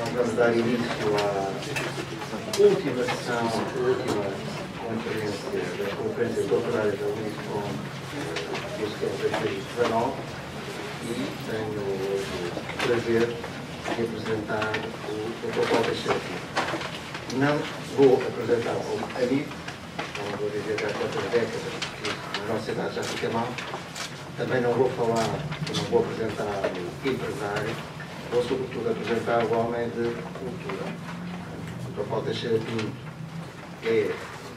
vamos dar início à última sessão, à última conferência das conferências doutorais da Uniscom deste ano 2019 e tenho o prazer de apresentar o Dr. Paulo Teixeira Pinto. Não vou apresentar como amigo, não vou dizer já há quantas décadas, porque na nossa idade já fica mal. Também não vou falar, não vou apresentar o empresário, vou sobretudo apresentar o homem de cultura. O Dr. Paulo Teixeira Pinto é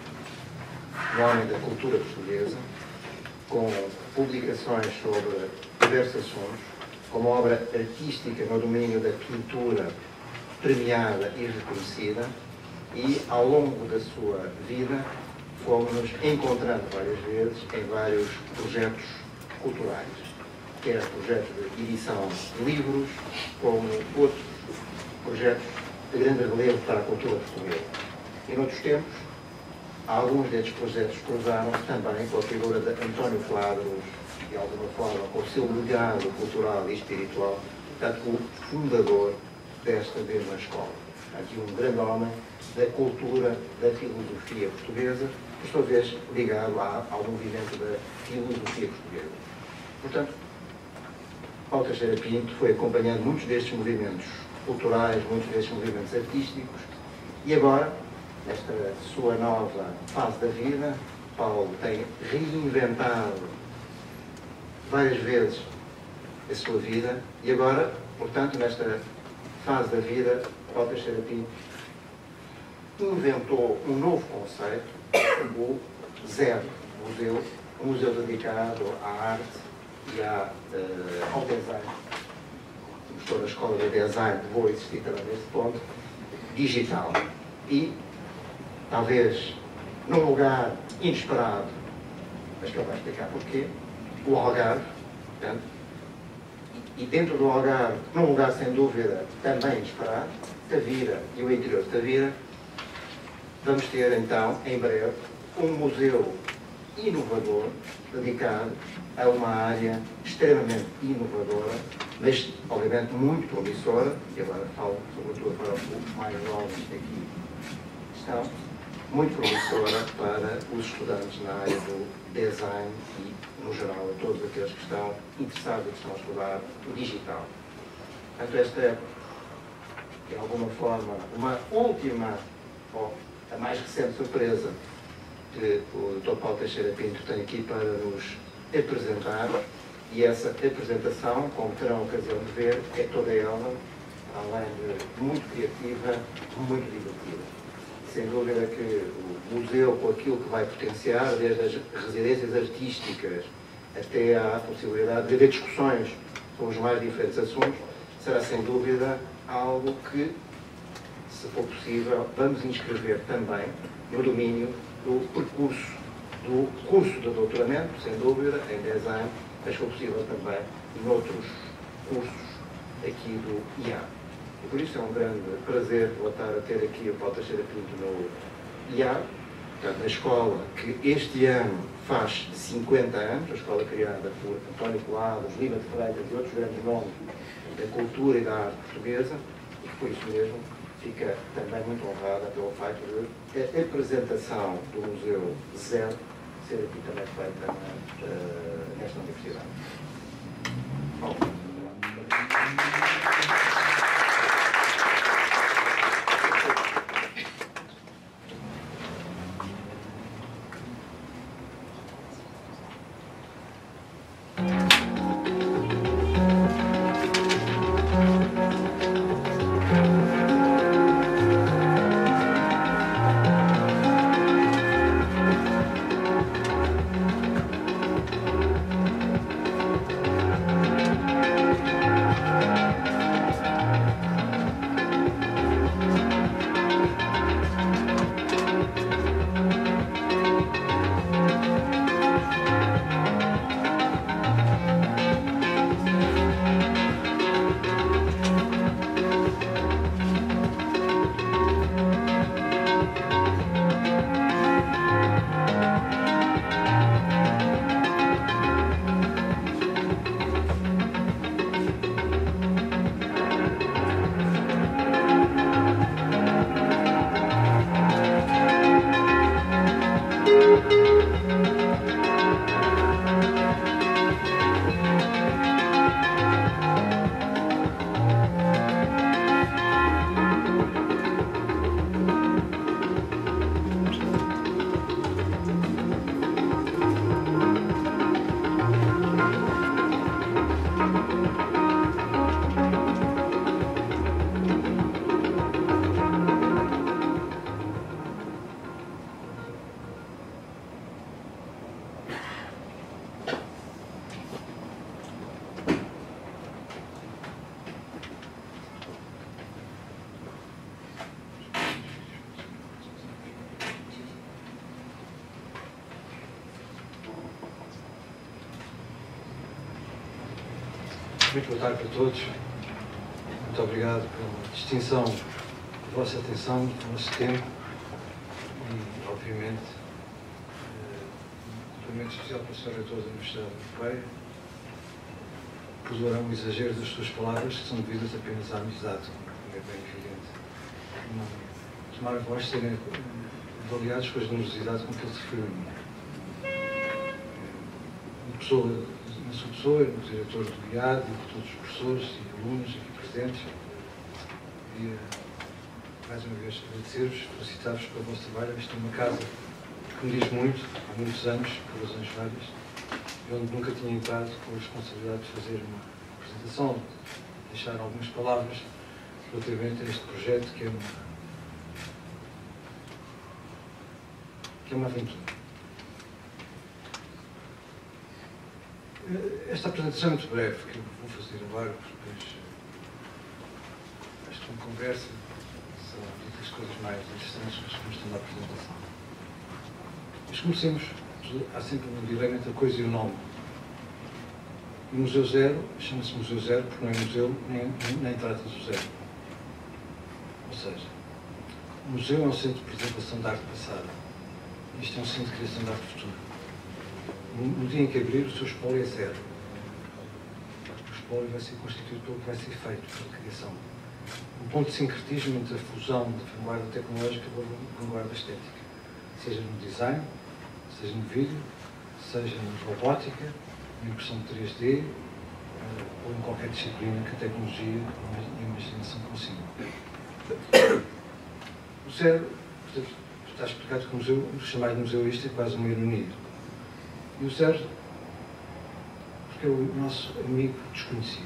um homem da cultura portuguesa, com publicações sobre diversos assuntos, como obra artística no domínio da pintura premiada e reconhecida, e ao longo da sua vida fomos-nos encontrando várias vezes em vários projetos culturais, quer projetos de edição de livros, como outros projetos de grande relevo para a cultura portuguesa. E noutros tempos, alguns destes projetos cruzaram-se também com a figura de António Quadros, de alguma forma com o seu legado cultural e espiritual, portanto, o fundador desta mesma escola. Aqui um grande homem da cultura, da filosofia portuguesa, por sua vez ligado ao movimento da filosofia portuguesa. Portanto, Paulo Teixeira Pinto foi acompanhando muitos destes movimentos culturais, muitos destes movimentos artísticos, e agora, nesta sua nova fase da vida, Paulo tem reinventado várias vezes a sua vida, e agora, portanto, nesta fase da vida, Paulo Teixeira Pinto inventou um novo conceito, o Zero Museu, um museu dedicado à arte e ao design. Como estou na escola de design, vou insistir também nesse ponto, digital. E, talvez, num lugar inesperado, mas que ele vai explicar porquê, o Algarve, portanto, e dentro do Algarve, num lugar sem dúvida também inesperado, Tavira e o interior de Tavira, vamos ter então, em breve, um museu inovador dedicado a uma área extremamente inovadora, mas obviamente muito promissora, e agora falo sobretudo para os mais jovens que aqui estão, muito promissora para os estudantes na área do design e, no geral, a todos aqueles que estão interessados e que estão a estudar o digital. Portanto, esta é, de alguma forma, uma última, ou a mais recente surpresa que o Dr. Paulo Teixeira Pinto tem aqui para nos apresentar, e essa apresentação, como terão ocasião de ver, é toda ela, além de muito criativa, muito divertida. Sem dúvida que o museu, com aquilo que vai potenciar, desde as residências artísticas até à possibilidade de haver discussões sobre os mais diferentes assuntos, será sem dúvida algo que, se for possível, vamos inscrever também no domínio do percurso do curso de doutoramento, sem dúvida, em design, mas se for possível também noutros cursos aqui do IA. E por isso é um grande prazer voltar a ter aqui o Paulo Teixeira Pinto no IA, portanto, na escola que este ano faz 50 anos, a escola criada por António Quadros, Lima de Freitas e outros grandes nomes da cultura e da arte portuguesa, e que por isso mesmo fica também muito honrada pelo facto de a apresentação do Museu Zero ser aqui também feita nesta universidade. Bom. Muito boa tarde a todos. Muito obrigado pela distinção da vossa atenção, do vosso tempo e, obviamente, cumprimento especial para o Sr. Reitor da Universidade Europeia. Perdoarão o exagero das suas palavras, que são devidas apenas à amizade, como é bem evidente. Não tomar a voz serem avaliados com a generosidade com que ele se referiu a mim. Na sua pessoa, no diretor do IAD e de todos os professores e alunos aqui presentes, queria mais uma vez agradecer-vos, felicitar-vos pelo vosso trabalho. Esta é uma casa que me diz muito, há muitos anos, por razões várias, e onde nunca tinha entrado com a responsabilidade de fazer uma apresentação, de deixar algumas palavras relativamente a este projeto que é uma aventura. Esta apresentação é muito breve, que eu vou fazer agora, depois acho que uma conversa são as coisas mais interessantes que estão na apresentação. Mas comecemos, há sempre um dilema entre a coisa e o nome. O Museu Zero chama-se Museu Zero porque não é museu nem trata do zero. Ou seja, o museu é um centro de preservação da arte passada. Isto é um centro de criação da arte futura. No dia em que abrir, o seu espólio é zero. O espólio vai ser constituído pelo que vai ser feito, pela criação. Um ponto de sincretismo entre a fusão da vanguarda tecnológica e da vanguarda estética. Seja no design, seja no vídeo, seja na robótica, na impressão de 3D, ou em qualquer disciplina que a tecnologia e a imaginação consigam. O zero, portanto, está explicado que o museu, o chamado museu isto é quase uma ironia. E o Sérgio, porque é o nosso amigo desconhecido.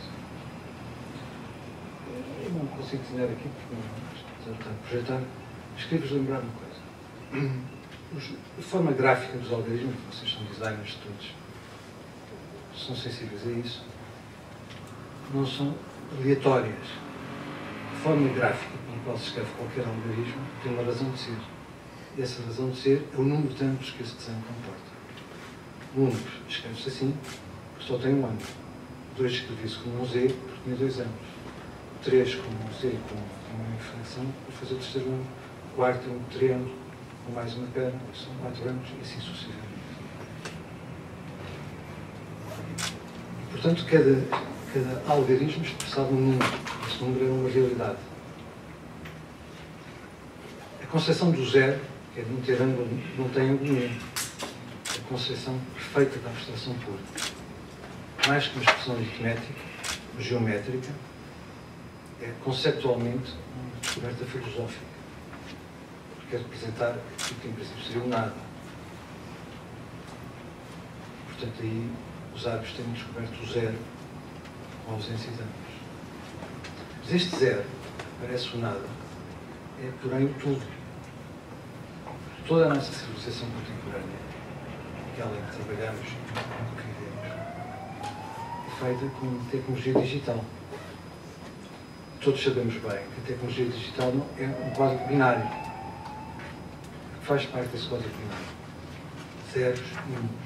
Eu não consigo desenhar aqui, porque não está a projetar, mas queria-vos lembrar uma coisa. A forma gráfica dos algarismos, vocês são designers todos, são sensíveis a isso, não são aleatórias. A forma gráfica pela qual se escreve qualquer algarismo tem uma razão de ser. E essa razão de ser é o número de anos que esse desenho comporta. O 1 escreve-se assim, porque só tem um ano. 2 escreve-se com um Z, porque tinha 2 anos. 3 com um Z, com uma inflexão, para fazer o terceiro ano. 4 um triângulo, com mais uma perna, são 4 anos, e assim sucessivamente. Portanto, cada algarismo expressava um número. Esse número era uma realidade. A concepção do zero, que é de não ter ângulo, não tem ângulo nenhum. A concepção perfeita da abstração pura. Mais que uma expressão aritmética, geométrica, é conceptualmente uma descoberta filosófica. Porque quer representar aquilo que em princípio seria o nada. Portanto, aí os árabes têm descoberto o zero, com a ausência de ambos. Mas este zero, parece o nada, é porém o tudo. Toda a nossa civilização contemporânea, aquela em que trabalhamos e que vivemos, é feita com tecnologia digital. Todos sabemos bem que a tecnologia digital é um código binário, que faz parte desse código binário. Zeros e números.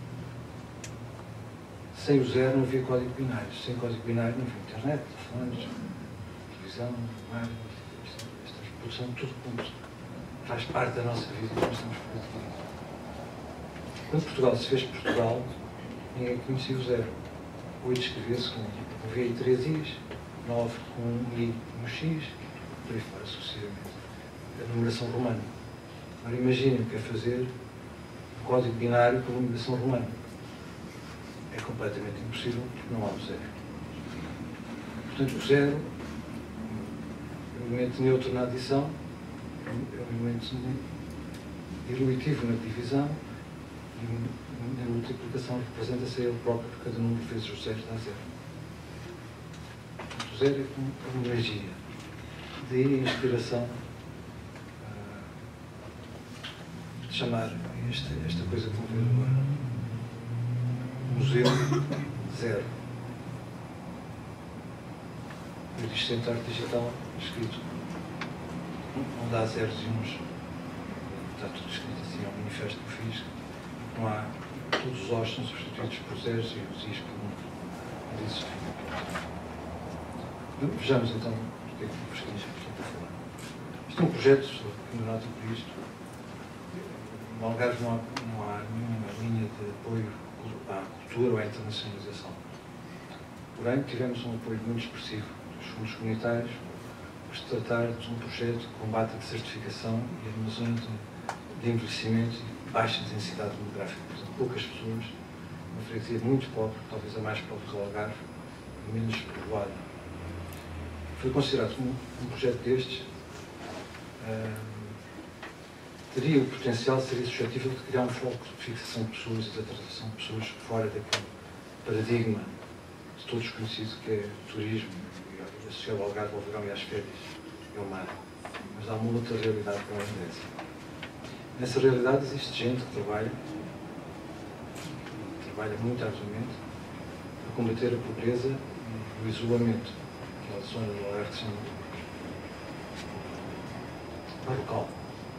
Sem o zero não havia código binário. Sem código binário não havia internet, telefones, televisão, rádio, esta reprodução, tudo ponto. Faz parte da nossa vida e nós estamos por aqui. Quando Portugal se fez Portugal, ninguém conhecia o zero. 8 escrevia-se com um V e 3 I's, 9 com um I e um X, por aí fora, sucessivamente. A numeração romana. Agora imaginem o que é fazer um código binário com a numeração romana. É completamente impossível porque não há o zero. Portanto, o zero é um elemento neutro na adição, é um elemento eruditivo na divisão, e na multiplicação representa-se ele próprio, por cada número vezes o zero dá zero. Portanto, o zero é como magia. Daí a inspiração de chamar esta coisa que vão ver agora Museu Zero. Eu disse Centro de Arte Digital escrito. Não dá zeros e uns. Está tudo escrito assim, é um manifesto que eu fiz. Não há, todos os Os são substituídos por zeros e os Is por 1. de existir. Vejamos então o que é que vos queria aqui para falar. Isto é um projeto, só que nota por isto. No Algarve não há nenhuma linha de apoio à cultura ou à internacionalização. Porém, tivemos um apoio muito expressivo dos fundos comunitários por se tratar de um projeto de combate à desertificação e de uma zona de envelhecimento e baixa densidade demográfica. Portanto, poucas pessoas, uma freguesia muito pobre, talvez a mais pobre do Algarve, e menos povoada. Foi considerado um projeto destes teria o potencial, seria suscetível de criar um foco de fixação de pessoas e de atração de pessoas fora daquele paradigma de todos conhecido que é o turismo, e associado ao Algarve, ao verão e às férias e ao mar. Mas há uma outra realidade que não é dessa. Nessa realidade existe gente que trabalha muito arduamente para combater a pobreza e o isolamento, aquela zona do Algarve que se chama local.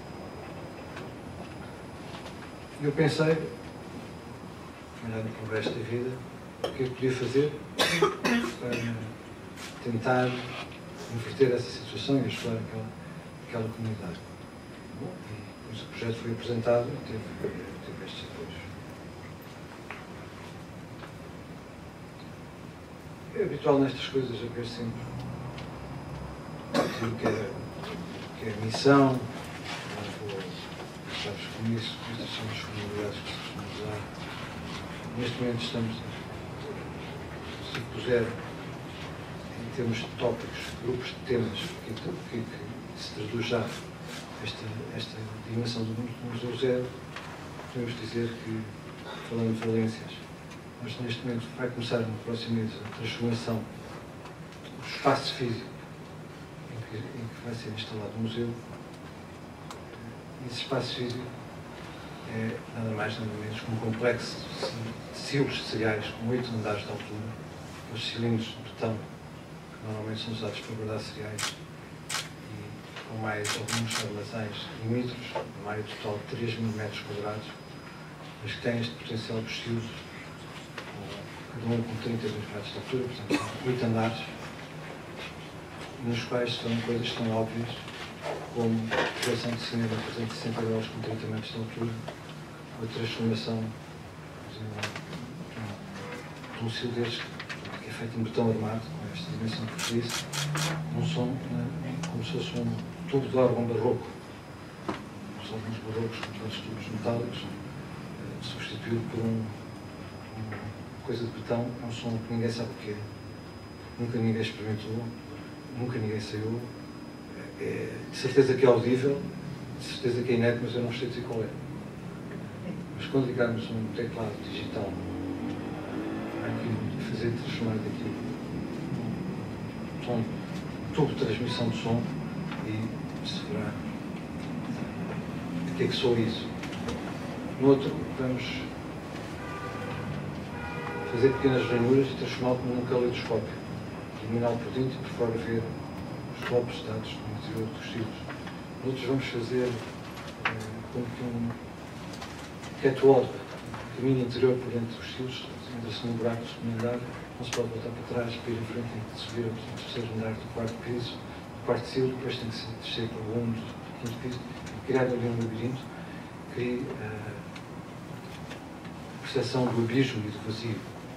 E eu pensei, olhando para o resto da vida, o que eu podia fazer para tentar inverter essa situação e ajudar aquela comunidade. Bom, e depois o projeto foi apresentado e teve estes apoios. É habitual nestas coisas haver sempre aquilo que é a missão. Sabes, com isso, estas são as comunidades que se costumam usar. Neste momento estamos, se puser, em termos de tópicos, grupos de temas, que se traduz já esta dimensão do Museu Zero, podemos dizer que, falando de valências, mas neste momento vai começar no próximo mês a transformação do espaço físico em que vai ser instalado o museu. Esse espaço físico é nada mais nada menos que um complexo de silos de cereais com 8 andares de altura, os cilindros de betão que normalmente são usados para guardar cereais e com mais alguns armazéns limítrofes, uma área total de 3.000 metros quadrados, mas que têm este potencial dos silos, cada um com 32 metros de altura, portanto são 8 andares, nos quais são coisas tão óbvias como a projeção de cinema a 360 graus com 30 metros de altura, ou a transformação de um silo destes, que é feito em betão armado, com esta dimensão que eu disse, como se fosse um tubo de órgão barroco. Os órgãos barrocos, com aqueles tubos metálicos, substituído por uma coisa de betão, é um som que ninguém sabe o que é. Nunca ninguém experimentou, nunca ninguém saiu. É de certeza que é audível, de certeza que é inédito, mas eu não sei dizer qual é. Mas quando ligarmos um teclado digital àquilo e fazer transformar daquilo um tubo de transmissão de som e se verá o que é que soa isso. No outro, vamos fazer pequenas ranhuras e transformá-lo como um caleidoscópio, iluminá-lo por dentro e por fora ver os golpes dados no interior dos silos. Outros vamos fazer como que um catwalk, um caminho interior por dentro dos silos, entra-se num buraco do segundo andar, não se pode voltar para trás, para ir em frente, tem que subir ao terceiro andar do quarto piso, do quarto silo, depois tem que se descer para o segundo, do quinto piso, e criar ali um labirinto, cria a percepção do abismo e do vazio.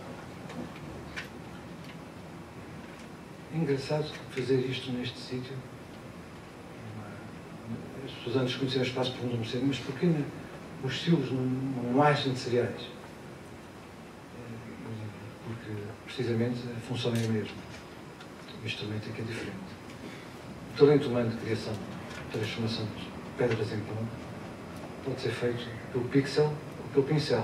É engraçado fazer isto neste sítio. As pessoas antes conheciam o espaço por um cedo, mas porquê nos silos não há gente de cereais? Porque, precisamente, a função é a mesma. O instrumento é que é diferente. O talento humano de criação, transformação de pedras em pão, pode ser feito pelo pixel ou pelo pincel.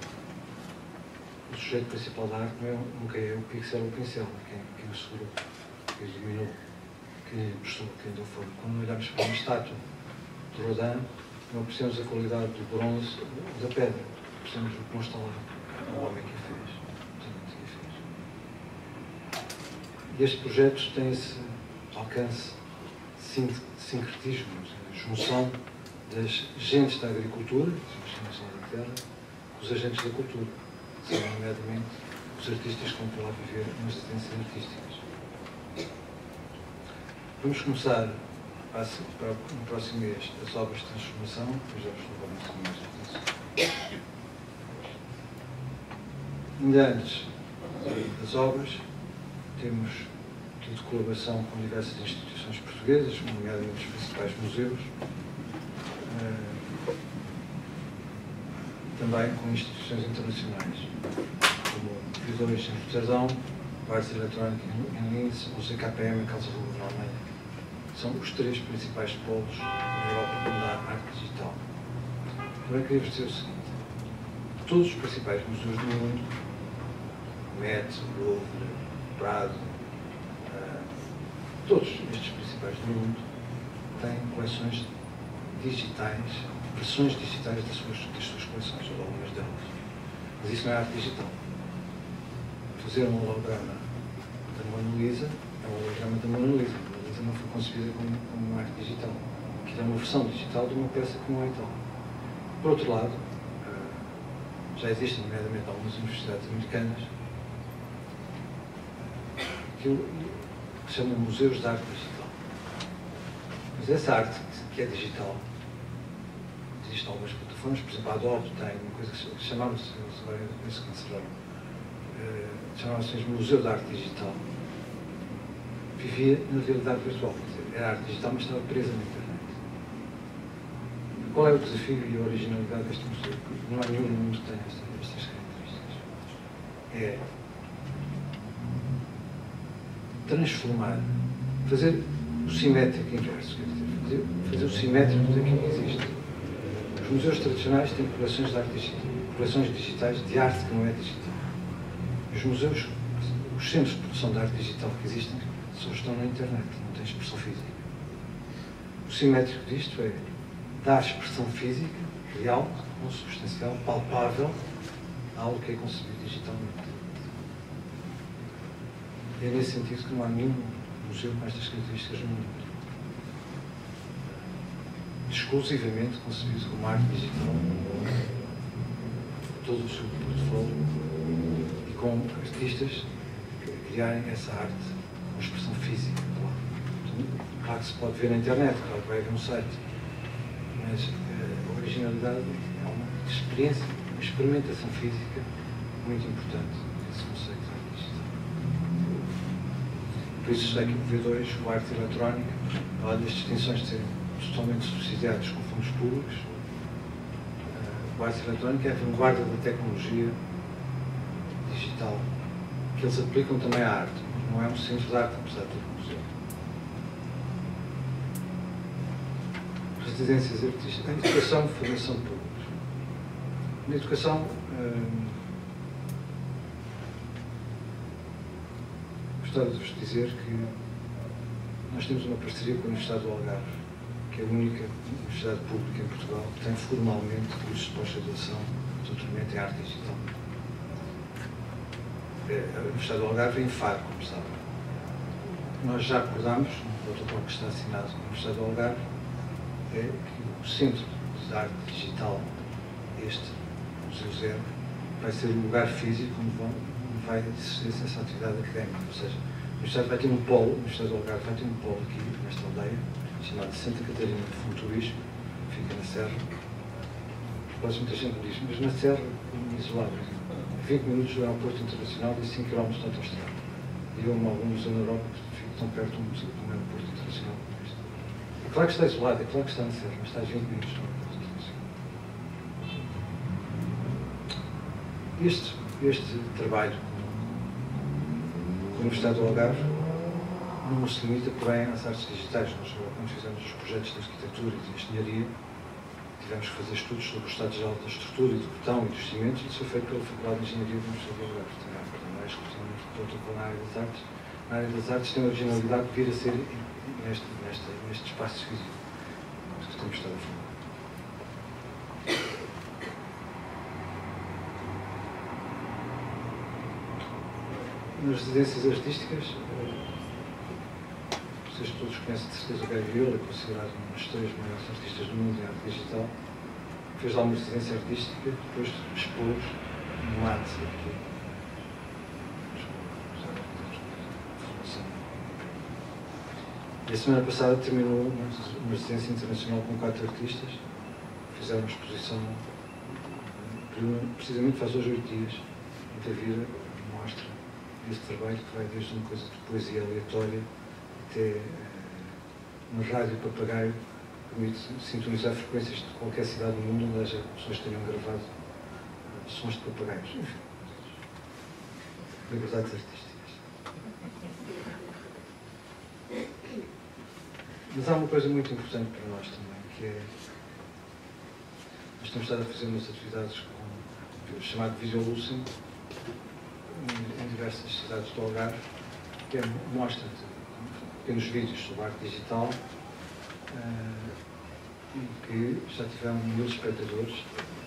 O sujeito principal da arte nunca é o pixel ou o pincel, quem o segurou, quem o dominou, quem mostrou, quem deu forma. Quando olhamos para uma estátua de Rodin, não apreciamos a qualidade do bronze ou da pedra, apreciamos o que não está lá, o homem que a fez, o talento que a fez. E este projeto tem esse alcance de sincretismo, a junção das gentes da agricultura, os agentes da terra, com os agentes da cultura, são nomeadamente o os artistas que vão para lá viver nas residências artísticas. Vamos começar para o próximo mês as obras de transformação, depois já vos falamos mais disso. Ainda antes das obras, temos tido colaboração com diversas instituições portuguesas, nomeadamente os principais museus, também com instituições internacionais, como o Visões em Roterdão, o Arte Eletrónica em Linz, o CKPM em Karlsruhe, na Alemanha. São os três principais polos na Europa da arte digital. Também queria dizer o seguinte: todos os principais museus do mundo, Met, Louvre, Prado, todos estes principais do mundo têm coleções digitais, versões digitais das suas coleções, ou algumas delas. Mas isso não é arte digital. Fazer um holograma da Mona Lisa é um holograma da Mona Lisa. A Mona Lisa não foi concebida como uma arte digital. Aquilo é uma versão digital de uma peça que não é tal. Por outro lado, já existem, nomeadamente, algumas universidades americanas que se chamam museus de arte digital. Mas essa arte que é digital, existem algumas plataformas, por exemplo, a Adobe tem uma coisa que chamava-se, agora penso que cancelaram, chamava-se Museu de Arte Digital. Vivia na realidade virtual, quer dizer, era arte digital, mas estava presa na internet. Qual é o desafio e a originalidade deste museu? Não há nenhum no mundo que tenha estas características. É transformar, fazer o simétrico inverso, quer dizer, fazer o simétrico daquilo que existe. Os museus tradicionais têm coleções de arte digital, coleções digitais de arte que não é digital. Os museus, os centros de produção de arte digital que existem, só estão na internet, não têm expressão física. O simétrico disto é dar expressão física, real, consubstancial, palpável, a algo que é concebido digitalmente. É nesse sentido que não há nenhum museu com estas características no mundo. Exclusivamente concebido como arte digital, todo o seu portfólio, e com artistas criarem essa arte com expressão física. Claro que se pode ver na internet, claro que vai haver um site, mas a originalidade é uma experiência, uma experimentação física muito importante desse conceito de arte digital. Por isso está aqui o V2, o arte eletrónica, além das distinções de serem totalmente subsidiados com fundos públicos. O arte eletrónica é a vanguarda da tecnologia digital, que eles aplicam também à arte, mas não é um centro de arte, apesar de ter um museu. Residências artísticas, a educação e formação públicos. Na educação, gostava de vos dizer que nós temos uma parceria com a Universidade do Algarve, que é a única universidade pública em Portugal que tem formalmente cursos de pós-graduação de doutoramento em arte digital. A Universidade do Algarve é em Faro, como sabem. Nós já acordámos, no protocolo que está assinado com a Universidade do Algarve, é que o Centro de Arte Digital, este Museu Zero, vai ser um lugar físico onde vai existir essa atividade académica. Ou seja, a Universidade vai ter um polo, a Universidade do Algarve vai ter um polo aqui, nesta aldeia, chamada Santa Catarina de Fontuís, fica na Serra. Depois muita gente diz, mas na Serra, isolado, 20 minutos do aeroporto internacional e 5 km de autoestrada. E eu, em alguns museus na Europa, fico tão perto de um aeroporto internacional. É claro que está isolado, é claro que está na Serra, mas está a 20 minutos do aeroporto internacional. Este trabalho com a Universidade do Algarve não se limita, porém, às artes digitais. Nós, quando fizemos os projetos de arquitetura e de engenharia, tivemos que fazer estudos sobre o estado geral da estrutura e do botão e dos cimentos, e isso foi feito pela Faculdade de Engenharia da Universidade do Algarve. Também não é exclusivamente protocolo na área das artes. Na área das artes tem a originalidade de vir a ser neste espaço físico que temos estado a falar. Nas residências artísticas, vocês todos conhecem de certeza o Gary Viola, é considerado um dos 3 maiores artistas do mundo em arte digital. Fez lá uma residência artística, depois expôs no MAT, E a semana passada terminou uma residência internacional com 4 artistas. Fizeram uma exposição, precisamente faz hoje 8 dias, em Tavira, mostra este trabalho que vai desde uma coisa de poesia aleatória até uma rádio papagaio que permite sintonizar frequências de qualquer cidade do mundo onde haja pessoas que tenham gravado sons de papagaios. Enfim, liberdades artísticas. Mas há uma coisa muito importante para nós também, que é nós temos estado a fazer umas atividades com o chamado Visualucing em diversas cidades do Algarve, que é mostra de pequenos vídeos sobre arte digital e que já tiveram 1000 espectadores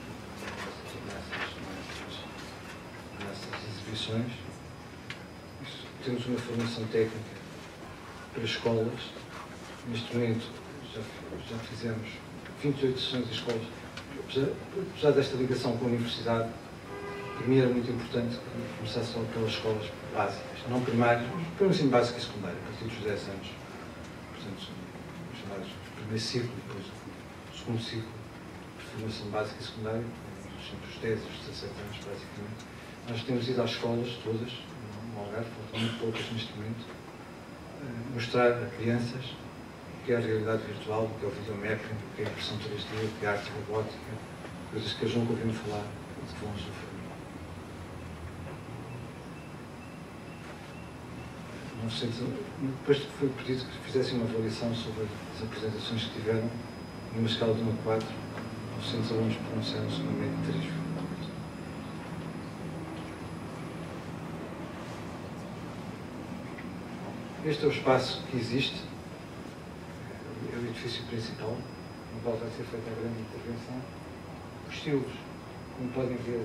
nessas exibições. Temos uma formação técnica para escolas. Neste momento já fizemos 28 sessões em escolas. Apesar desta ligação com a universidade, para mim era muito importante começar só pelas escolas básicas, não primárias, mas pelo ensino básico e secundário, a partir dos 10 anos. Portanto, os chamados primeiro ciclo, depois o segundo ciclo de formação básica e secundária, entre os 10 e os 17 anos, basicamente. Nós temos ido às escolas todas, no Algarve, faltam muito poucas neste momento, mostrar a crianças o que é a realidade virtual, o que é o videomapping, o que é a impressão 3D, o que é a arte robótica, coisas que eles nunca ouviram falar e que vão usufruir. Depois foi pedido que fizessem uma avaliação sobre as apresentações que tiveram, numa escala de 1 a 4, 900 alunos pronunciaram-se no meio de 3. Este é o espaço que existe, é o edifício principal, no qual vai ser feita a grande intervenção. Os estilos, como podem ver,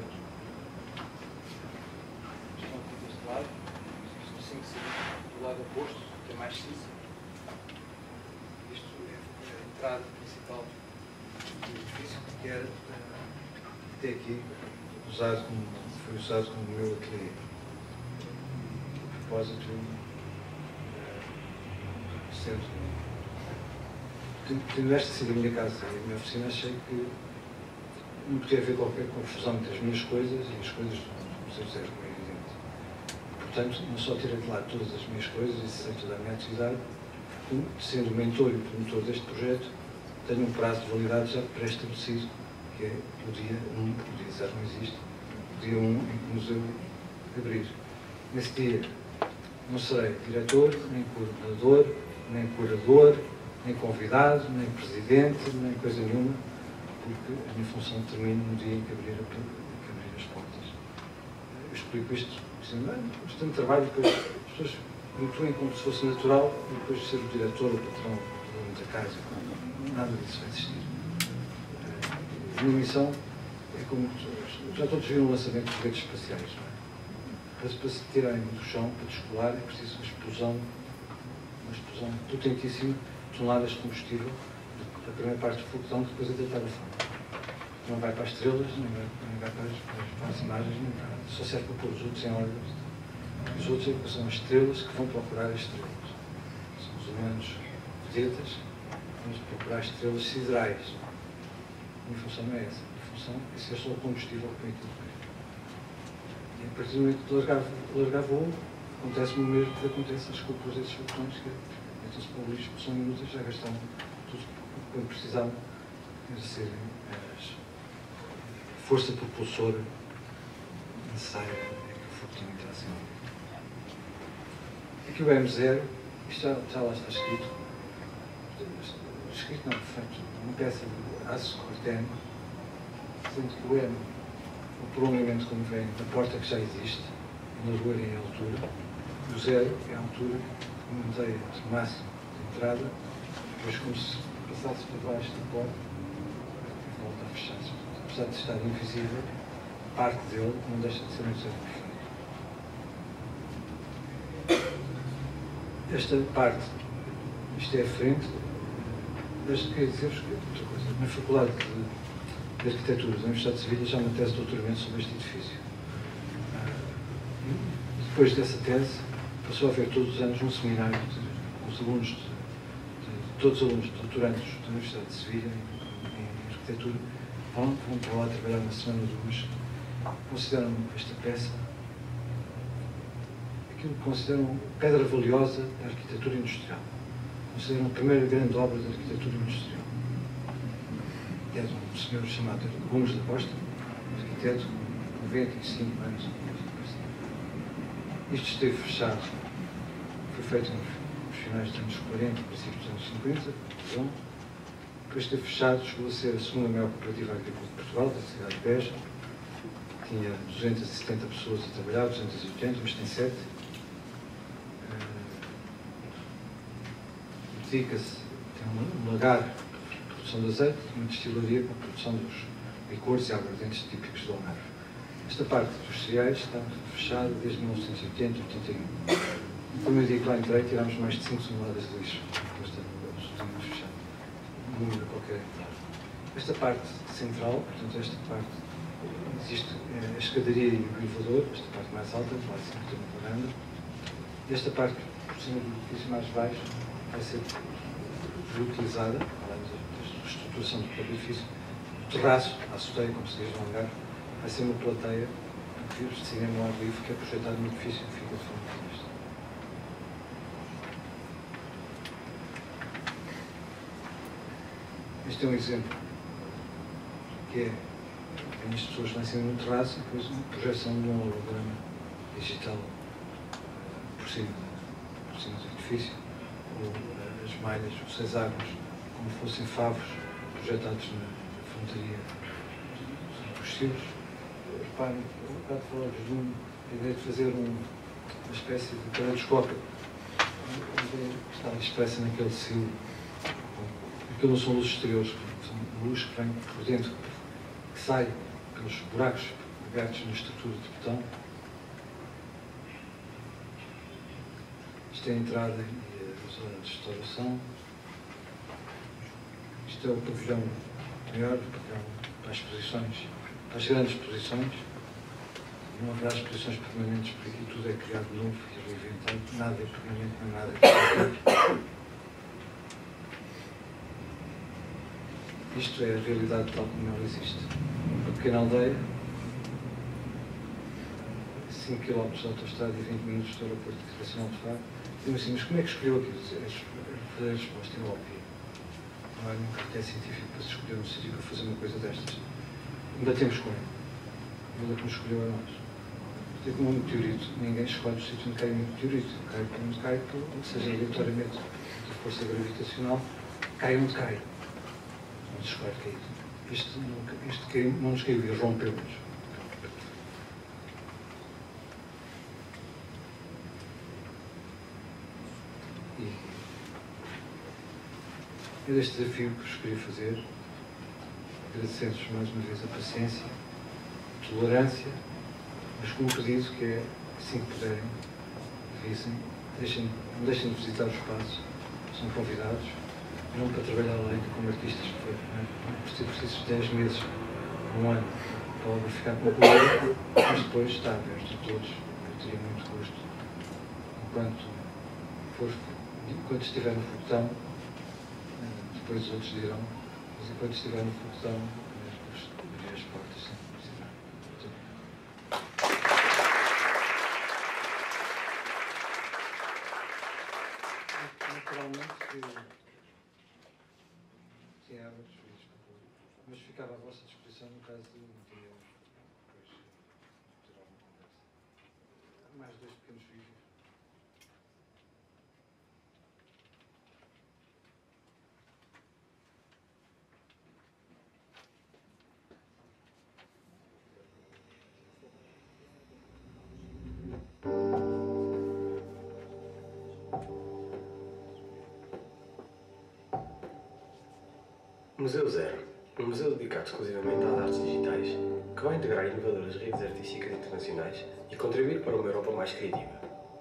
estão aqui deste lado, estão 5 do lado oposto, que é mais cinza. Isto é a entrada principal do edifício, que era até aqui foi usado como o meu ateliê. A propósito, tendo esta sido a minha casa e a minha oficina, achei que não podia haver qualquer confusão entre as minhas coisas e as coisas do Museu Zero, como é evidente. Portanto, não só tirei de lado todas as minhas coisas e sei toda a minha atividade, sendo mentor e promotor deste projeto, tenho um prazo de validade já pré-estabelecido, que é o dia 1, o dia 0 não existe, o dia 1 em que o museu abrir. Nesse dia não serei diretor, nem coordenador, nem curador, nem convidado, nem presidente, nem coisa nenhuma, porque a minha função termina no dia em que abrir as portas. Eu explico isto dizendo, bastante trabalho, depois as pessoas me intuem como se fosse natural, e depois ser o diretor, o patrão, o dono da casa. Nada disso vai existir. A minha missão é como já todos viram o lançamento de foguetes espaciais, não é? Para se tirarem do chão, para descolar, é preciso uma explosão potentíssima de toneladas de combustível, da primeira parte do foguetão, que depois é deitar a fora. Não vai para as estrelas, não vai para as imagens, nem para, só serve para pôr os outros em órbita. Os outros são as estrelas que vão procurar as estrelas. São os humanos vedetas, vamos procurar estrelas siderais. A minha função não é essa. A minha função é ser só o combustível que vem tudo. E a partir do momento que largar voo, acontece-me o mesmo que acontece nas cúpulas desses foguetões, que metem-se para o lixo, porque são inúteis, já gastaram tudo quando precisavam de serem a força propulsora necessária para que o foguetão entrasse em órbita. Aqui o M0, isto já lá está escrito. Escrito não, feito, uma peça de aço corteno, sendo que o M, o prolongamento como vem da porta que já existe, na rua em altura, o 0 é a altura que mantém o máximo de entrada, depois como se passasse por baixo da porta, volta a fechar-se. Apesar de estar invisível, parte dele não deixa de ser um 0 perfeito. Esta parte, isto é a frente, queria dizer-vos que outra coisa. Na Faculdade de Arquitetura da Universidade de Sevilha já há uma tese de doutoramento sobre este edifício. Depois dessa tese, passou a haver todos os anos um seminário com os alunos todos os alunos doutorandos da Universidade de Sevilha, em arquitetura, vão para lá trabalhar uma semana ou duas, consideram esta peça aquilo que consideram pedra valiosa da arquitetura industrial. Consideram a primeira grande obra da arquitetura industrial. É de um senhor chamado Gomes da Costa, arquiteto, com 95 anos. Isto esteve fechado, foi feito nos finais dos anos 40, princípios dos anos 50, depois esteve fechado, chegou a ser a segunda maior cooperativa agrícola de Portugal, da cidade de Beja. Tinha 270 pessoas a trabalhar, 280, mas tem 7. Dedica-se, tem um lagar de produção de azeite, uma destilaria para a produção dos licores e aguardentes típicos do Algarve. Esta parte dos cereais está fechada desde 1980, 81. No primeiro dia que lá entrei, tirámos mais de 5 toneladas de lixo. Estamos fechados. Um número qualquer entrada. Esta parte central, portanto, esta parte, existe a escadaria e o elevador, esta parte mais alta, lá em cima tem uma varanda. Esta parte, por cima do edifício mais baixo, vai ser reutilizada, além da estruturação do próprio edifício. O terraço, a azoteia, como se diz no Algarve, vai ser uma plateia de filmes de cinema ao ar livre que é projetado no edifício que fica de forma como esta. Este é um exemplo que é as pessoas lá em cima no terraço e depois uma projeção de um holograma digital por cima do edifício, ou as malhas, os 6 águas, como fossem favos projetados na frontaria dos estilos. Reparem, eu bocado falar-vos de a ideia de fazer uma espécie de caleidoscópio, que está expressa naquele silo. Aquilo não são luzes exteriores, são luz que vem por dentro, que sai pelos buracos abertos na estrutura de betão. Isto é a entrada e a zona de restauração. Isto é o pavilhão maior, o pavilhão para as exposições, para as grandes exposições. Não haverá exposições permanentes, porque aqui tudo é criado novo e reinventado. Nada é permanente, nem nada é permanente. Isto é a realidade tal como ela existe. Uma pequena aldeia, 5 km de autoestrada e 20 minutos do aeroporto internacional de Faro. Digo assim, mas como é que escolheu aquilo? A resposta é óbvia. Não há nenhum critério científico para se escolher um sítio para fazer uma coisa destas. Ainda temos com ele. Ele é que nos escolheu a nós. Porque como um meteorito, ninguém escolhe o sítio onde cai um meteorito. Cai onde cai, ou seja, aleatoriamente, de força gravitacional, cai onde cai. Onde se escolhe cair. Este não nos caiu e rompeu-nos. É deste desafio que vos queria fazer, agradecendo-vos mais uma vez a paciência, a tolerância, mas com um pedido que é, assim que puderem, visem, não deixem de visitar os espaços, são convidados, não para trabalhar lá ainda como artistas, por ser preciso 10 meses, um ano, para a obra ficar concluída, mas depois está aberto a todos, eu teria muito gosto, enquanto estiver no foguetão, depois os outros dirão, mas enquanto estiver no foguetão, depois abrir as portas sem precisar. Naturalmente, sim, há muitos vídeos, mas ficava à vossa disposição no caso de não ter depois ter alguma conversa. Há mais 2 pequenos vídeos. Museu Zero, um museu dedicado exclusivamente às artes digitais, que vai integrar inovadoras redes artísticas internacionais e contribuir para uma Europa mais criativa.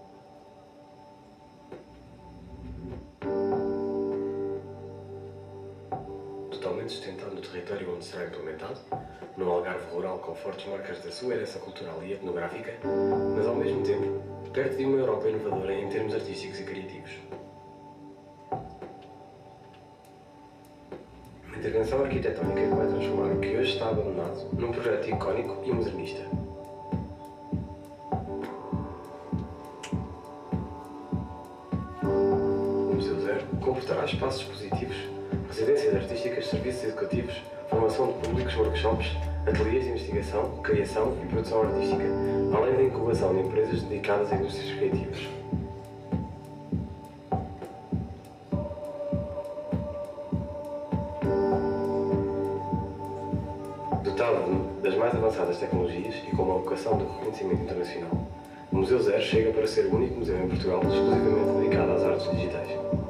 Totalmente sustentado no território onde será implementado, num Algarve rural com fortes marcas da sua herança cultural e etnográfica, mas ao mesmo tempo perto de uma Europa inovadora em termos artísticos e criativos. Intervenção arquitetónica que vai transformar o que hoje está abandonado num projeto icónico e modernista. O Museu Zero comportará espaços expositivos, residências artísticas, serviços educativos, formação de públicos, workshops, ateliês de investigação, criação e produção artística, além da incubação de empresas dedicadas a indústrias criativas. Dotado das mais avançadas tecnologias e com uma vocação de reconhecimento internacional, o Museu Zero chega para ser o único museu em Portugal exclusivamente dedicado às artes digitais.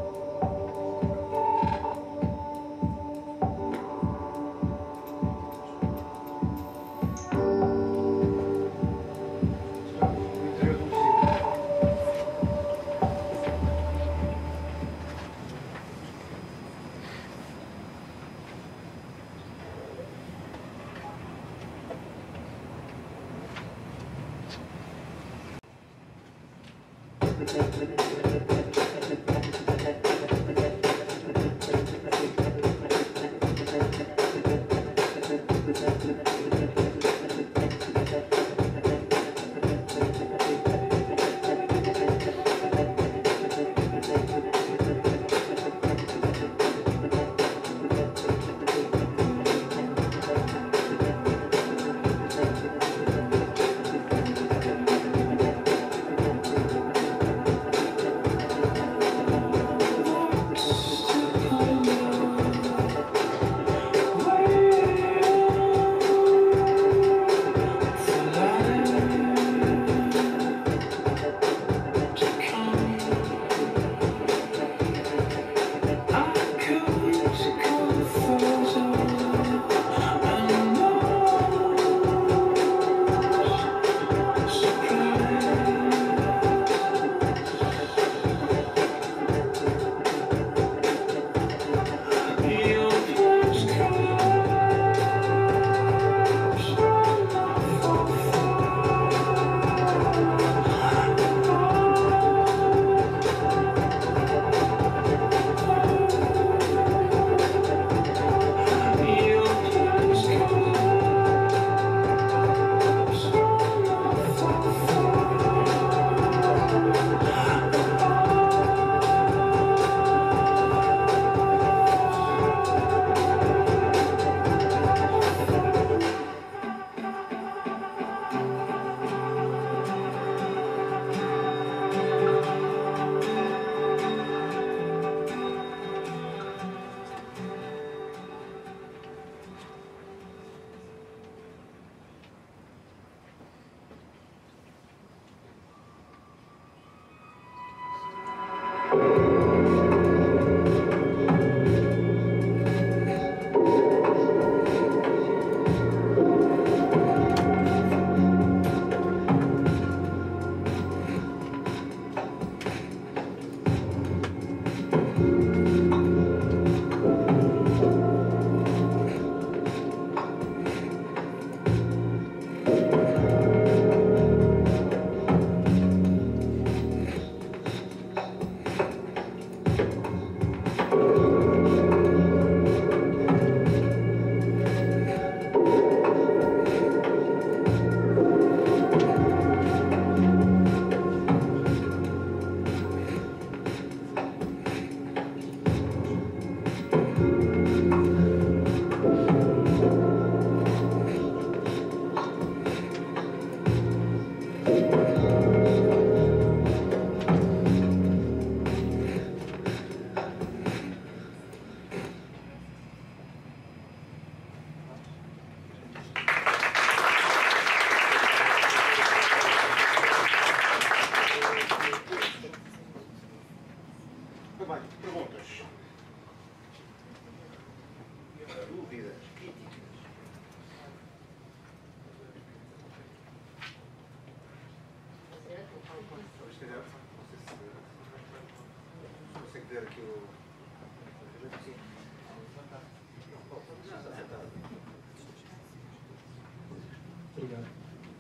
Obrigado.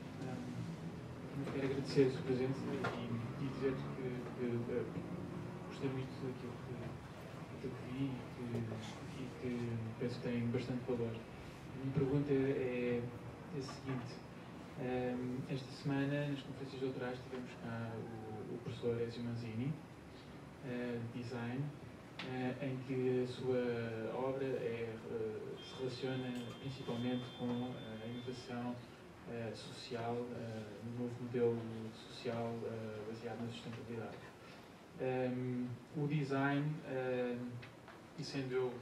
Quero agradecer a sua presença e dizer que gostei muito daquilo que que vi e que penso que tem bastante valor. A minha pergunta é a seguinte. Esta semana, nas conferências doutorais, tivemos cá o professor Ezio Manzini, de Design, em que a sua obra se relaciona principalmente com a inovação social, no novo modelo social baseado na sustentabilidade. O design, e sendo eu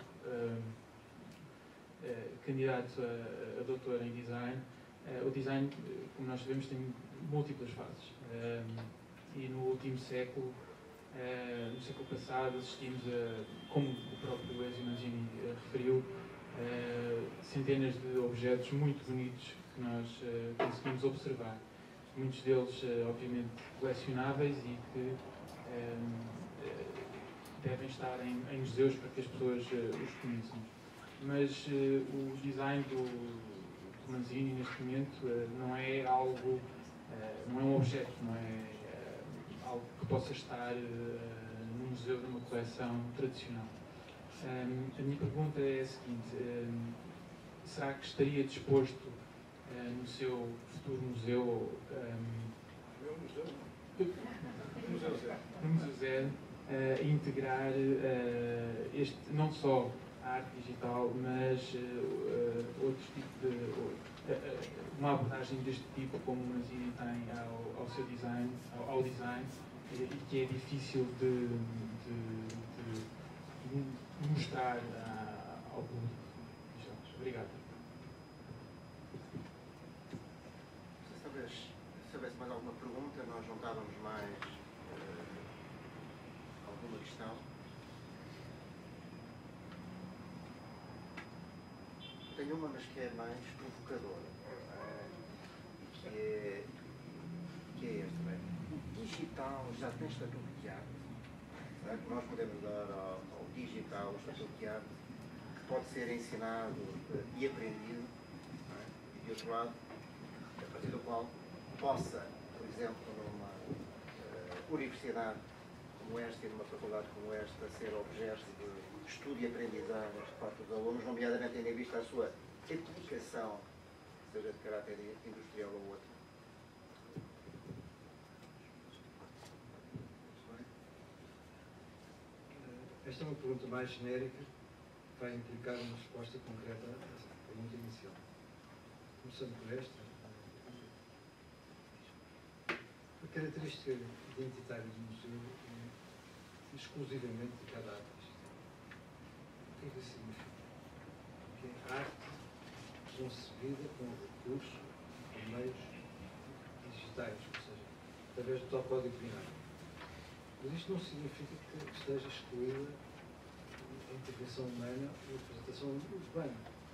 candidato a doutor em design, o design, como nós sabemos, tem múltiplas fases. E no último século, no século passado, assistimos a, como o próprio Ezio Manzini referiu, centenas de objetos muito bonitos que nós conseguimos observar. Muitos deles, obviamente, colecionáveis e que devem estar em museus para que as pessoas os conheçam. Mas o design do Manzini, neste momento, não é algo, não é um objeto, não é algo que possa estar num museu de uma coleção tradicional. A minha pergunta é a seguinte: será que estaria disposto no seu futuro museu, no Museu Zero, a integrar não só a arte digital, mas outros tipos de uma abordagem deste tipo, como o Manzini tem ao seu design, ao design, e que é difícil de mostrar ao público. Obrigado. Se houvesse mais alguma pergunta, nós juntávamos mais alguma questão. Tenho uma, mas que é mais provocadora, que é esta, bem. O digital já tem estatuto de arte. Será que nós podemos dar ao digital o estatuto de arte que pode ser ensinado e aprendido, não é? E de outro lado, a partir do qual possa, por exemplo, numa universidade como esta e numa faculdade como esta, ser objeto de estudo e aprendizagem por parte dos alunos, nomeadamente tendo em vista a sua aplicação, seja de caráter industrial ou outro? Esta é uma pergunta mais genérica que vai implicar uma resposta concreta a essa pergunta inicial. Começando por esta, a característica identitária do museu é exclusivamente dedicada à arte digital. O que é que isso significa? Que é arte concebida com recursos, com meios digitais, ou seja, através do tal código binário. Mas isto não significa que esteja excluída a intervenção humana e a representação urbana.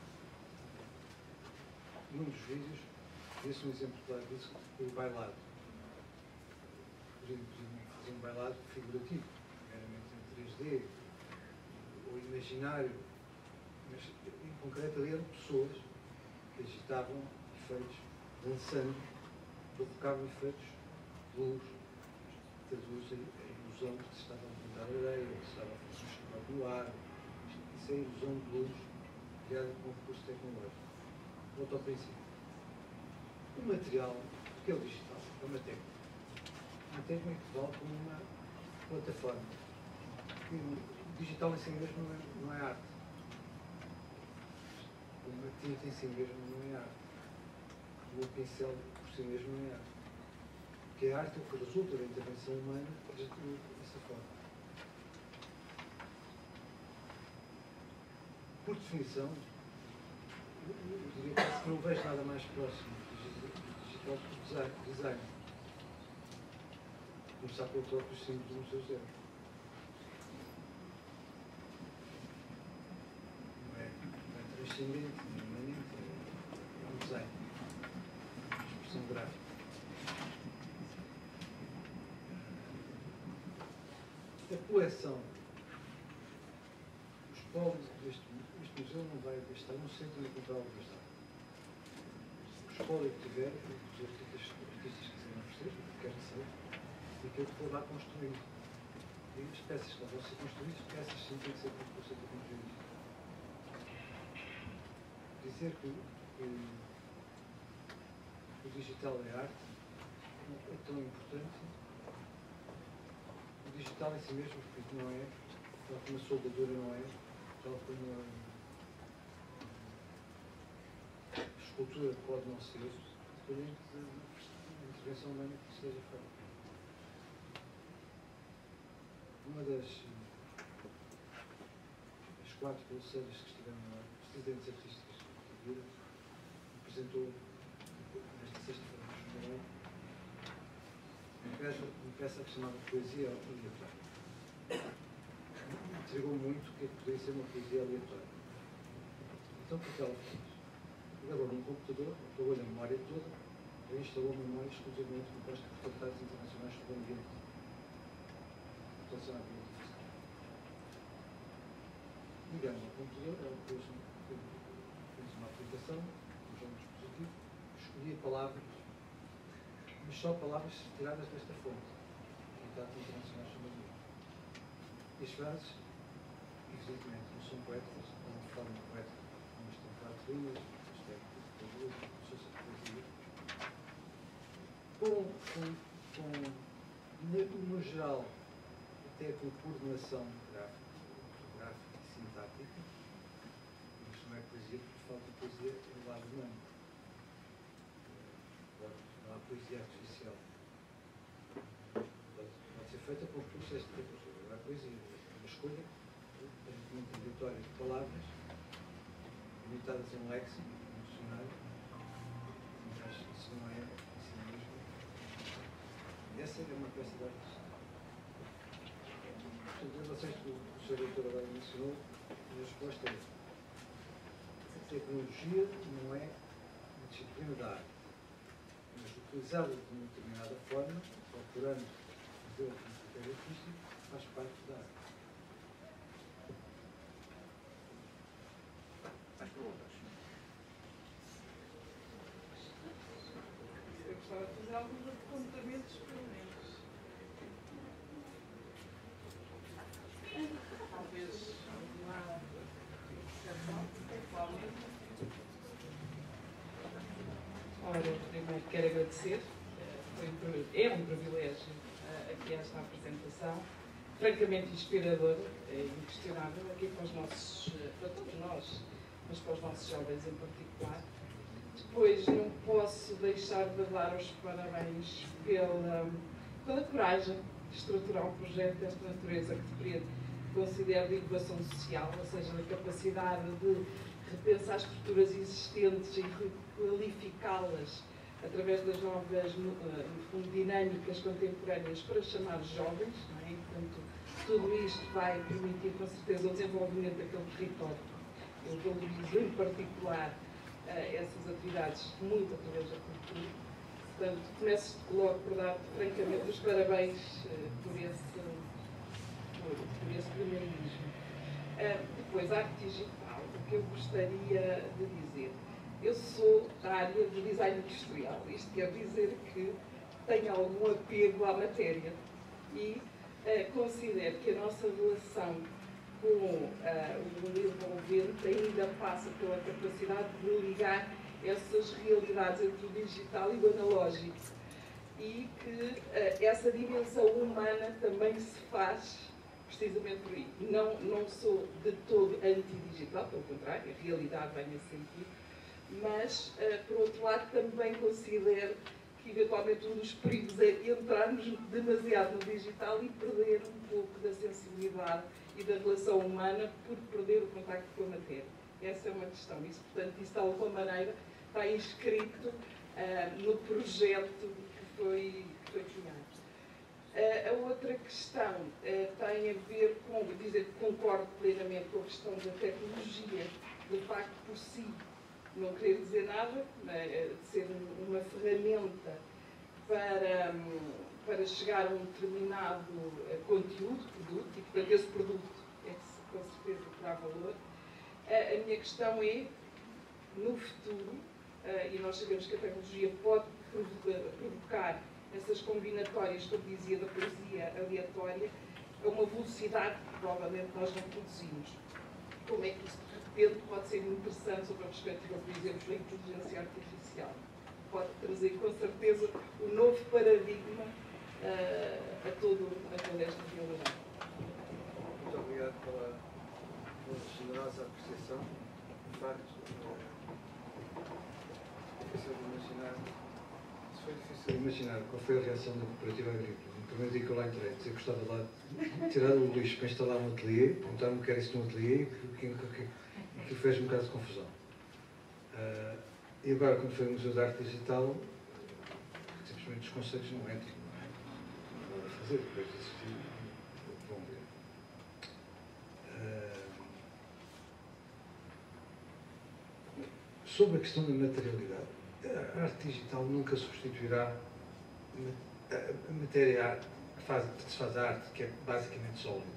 Num dos vídeos, vê-se um exemplo claro disso, o bailado. Por exemplo, fazer um bailado figurativo, meramente em 3D, ou imaginário, mas em concreto ali eram pessoas que agitavam efeitos, dançando, provocavam efeitos de luz. Traduz a ilusão de que se estava a pintar areia, que se estava a fazer um chocolate no ar. Isso é a ilusão de luz criada com recurso tecnológico. Volto ao princípio. O material, que é o digital, é uma técnica. Uma técnica que vale como uma plataforma. E o digital em si mesmo não é arte. Uma tinta em si mesmo não é arte. O pincel por si mesmo não é arte. Que a arte é o que resulta da intervenção humana dessa forma. Por definição, eu diria que não vejo nada mais próximo do digital que o design. Começar pelo próprio símbolo do Museu Zero. Não é transcendente, não é imanente, é um design. Uma expressão gráfica. A coleção, os povos este museu não vai gastar um cêntimo a comprar o gastar. O espólio que tiver, os artistas quiserem oferecer, o que quer que seja, e aquilo que for lá construído. E as peças que vão ser construídas, peças sim têm que ser por conceito de conteúdo. Dizer que o digital é arte é tão importante. O digital em si mesmo, porque não é, tal como a soldadura não é, tal como a escultura pode não ser, dependendo da intervenção humana que seja feita. Uma das 4 pulseiras que estiveram lá, residentes artísticas da vida, apresentou nesta sexta-feira no Jubileu uma peça que se chamava Poesia Aleatória. Intrigou muito o que poderia ser uma poesia aleatória. Então, o que ela fez? Pegou num computador, apagou-lhe a memória toda e instalou uma memória exclusivamente composta por tratados internacionais sobre o ambiente. Proteção à biodiversidade. Ligamos ao computador, ela fez uma aplicação, usou um dispositivo, escolhia palavras, mas só palavras tiradas desta fonte, tratados internacionais sobre o ambiente. E as frases, evidentemente, não são poéticas, não de forma poética, mas têm 4 linhas, no geral, até com coordenação gráfica e sintática, mas não é poesia, porque falta poesia do lado humano. Não há poesia artificial. Pode ser feita com processo de tecnologia. Não há poesia, é uma escolha aparentemente aleatória de palavras, limitadas a um léxico, um dicionário, mas isso não é assim mesmo. Essa é uma peça de arte. Portanto, em relação a isto que o Sr. Doutor agora mencionou, a resposta é: a tecnologia não é uma disciplina da arte, mas utilizá-la de uma determinada forma, procurando fazer um critério artístico, faz parte da arte. Mais perguntas? Eu gostava de fazer alguns apontamentos, pelo menos. Talvez alguma observação, atualmente. Ora, primeiro quero agradecer. É um privilégio aqui esta apresentação, francamente inspiradora, inquestionável, aqui para todos nós, mas para os nossos jovens em particular. Depois não posso deixar de dar os parabéns pela coragem de estruturar um projeto desta natureza que considero de inovação social, ou seja, da capacidade de repensar estruturas existentes e requalificá-las através das novas dinâmicas contemporâneas para chamar jovens, não é? E, portanto, tudo isto vai permitir com certeza o desenvolvimento daquele território. Eu valorizo em particular essas atividades muito através da cultura. Portanto, começo logo por dar francamente os parabéns por esse primeirismo. Depois, a arte digital, o que eu gostaria de dizer. Eu sou da área de design industrial. Isto quer dizer que tenho algum apego à matéria e considero que a nossa relação com o envolvente ainda passa pela capacidade de ligar essas realidades entre o digital e o analógico e que essa dimensão humana também se faz precisamente por aí. Não sou de todo anti-digital, pelo contrário, a realidade vai nesse sentido, mas, por outro lado, também considero que, eventualmente, um dos perigos é entrarmos demasiado no digital e perder um pouco da sensibilidade e da relação humana por perder o contacto com a matéria. Essa é uma questão. Isso, portanto, isso de alguma maneira está inscrito no projeto que foi criado. A outra questão tem a ver com dizer que concordo plenamente com a questão da tecnologia, do facto por si não querer dizer nada, de ser uma ferramenta para chegar a um determinado conteúdo, produto, e portanto esse produto é que com certeza terá valor. A minha questão é, no futuro, e nós sabemos que a tecnologia pode provocar essas combinatórias, como dizia, da poesia aleatória, a uma velocidade que provavelmente nós não produzimos. Como é que isso, de repente, pode ser interessante sobre a perspectiva, por exemplo, da inteligência artificial? Pode trazer, com certeza, um novo paradigma a toda esta realidade. Muito obrigado pela generosa apreciação. De facto, foi difícil de imaginar qual foi a reação da cooperativa agrícola. No primeiro dia que eu lá entrei, dizer que gostava lá de tirar o lixo para instalar um ateliê, perguntaram-me o que era isso de um ateliê e que fez um bocado de confusão. E agora, quando foi o Museu de Arte Digital, simplesmente os conceitos não entram, não é? Não dá a fazer, depois de assistir, vão ver. Sobre a questão da materialidade, a arte digital nunca substituirá a matéria que se faz a arte, que é basicamente sólida.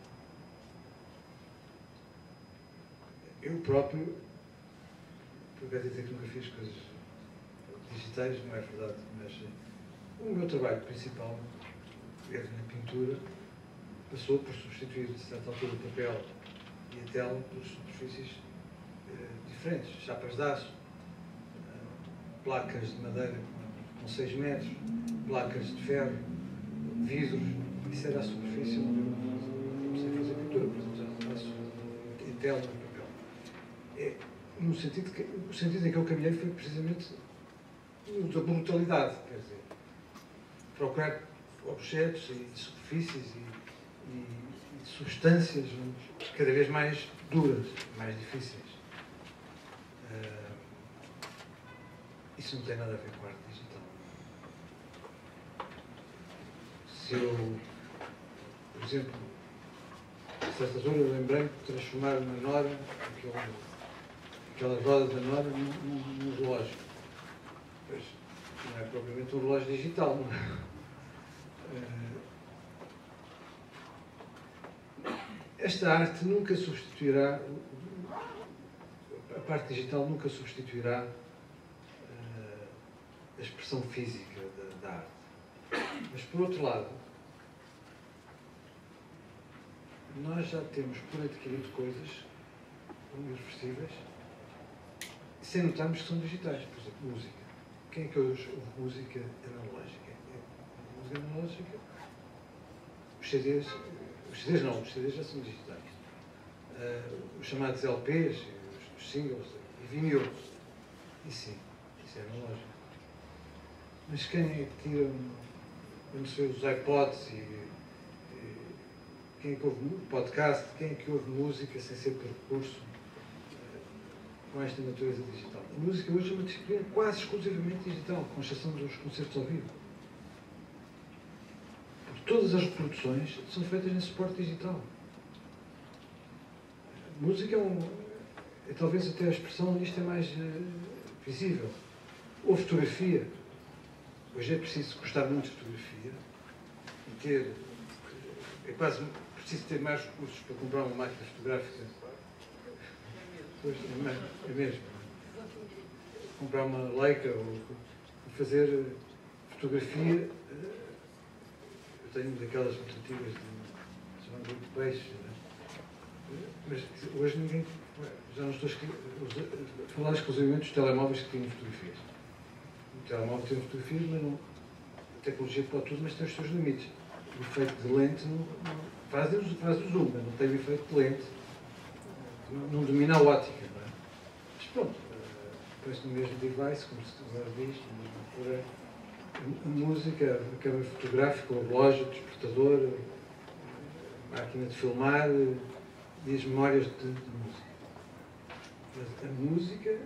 Eu próprio, eu quero dizer que nunca fiz coisas digitais, não é verdade, mas o meu trabalho principal, na pintura, passou por substituir, de certa altura, o papel e a tela por superfícies diferentes, chapas de aço, placas de madeira com 6 metros, placas de ferro, vidros. Isso era a superfície onde eu comecei a fazer pintura, por exemplo, já faço em tela, no papel. No sentido o sentido em que eu caminhei foi precisamente o da brutalidade, quer dizer, procurar objetos e superfícies e substâncias cada vez mais duras, mais difíceis. Isso não tem nada a ver com a arte digital. Se eu, por exemplo, a certas horas eu lembrei-me de transformar uma Nora, aquela roda da Nora, num relógio. Pois, não é propriamente um relógio digital, não é? Esta arte nunca substituirá, a parte digital nunca substituirá a expressão física da arte. Mas, por outro lado, nós já temos por adquirido coisas irreversíveis sem notarmos que são digitais. Por exemplo, música. Quem é que hoje ouve música analógica? Música analógica, os CDs já são digitais. Os chamados LPs, os singles e vinil. E sim, isso é analógico. Mas quem é que tira, quando se vê os iPods quem é que ouve podcast, quem é que ouve música sem ser por recurso com esta natureza digital? A música hoje é uma disciplina quase exclusivamente digital, com exceção dos concertos ao vivo. Porque todas as reproduções são feitas em suporte digital. A música é talvez até a expressão disto é mais visível. Ou fotografia. Hoje é preciso gostar muito de fotografia e ter. É quase preciso ter mais recursos para comprar uma máquina fotográfica. Pois, é mesmo. Comprar uma Leica ou fazer fotografia. Eu tenho daquelas muito antigas chamam de peixe. Mas hoje ninguém. Já não estou a falar exclusivamente dos telemóveis que têm fotografias. O telemóvel tem fotografias, mas não. A tecnologia pode tudo, mas tem os seus limites. O efeito de lente faz o zoom, mas não tem o efeito de lente. Não domina a ótica, não é? Mas pronto, depois no mesmo device, como se agora diz, a música, a câmara fotográfica, o relógio, o despertador, a máquina de filmar e as memórias de música. Mas a música,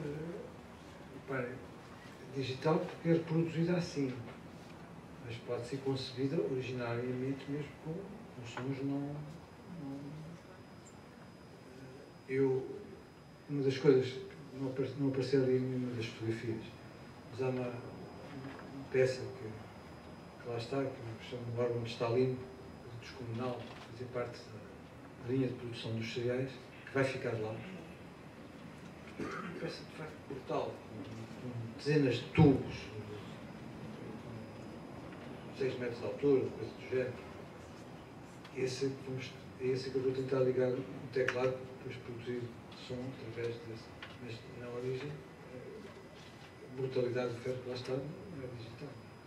digital porque é reproduzida assim. Mas pode ser concebida originariamente mesmo com sons não. Uma das coisas não apareceu ali em nenhuma das fotografias, mas há uma peça que lá está, que se chama o órgão de Stalin, descomunal, fazia parte da linha de produção dos cereais, que vai ficar lá. Uma peça de facto brutal, com dezenas de tubos, 6 metros de altura, coisa do género. é esse que eu vou tentar ligar o teclado, depois produzir som através desse. Mas na origem, a brutalidade do ferro que lá está não é digital.